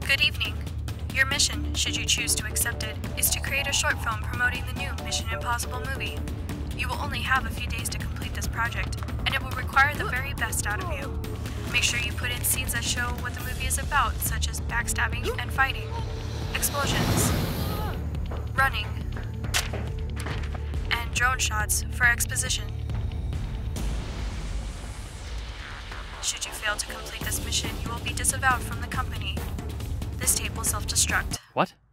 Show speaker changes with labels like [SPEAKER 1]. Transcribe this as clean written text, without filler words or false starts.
[SPEAKER 1] Good evening. Your mission, should you choose to accept it, is to create a short film promoting the new Mission Impossible movie. You will only have a few days to complete this project, and it will require the very best out of you. Make sure you put in scenes that show what the movie is about, such as backstabbing and fighting, explosions, running, and drone shots for exposition. Should you fail to complete this mission, you will be disavowed from the company. This tape will self-destruct.
[SPEAKER 2] What?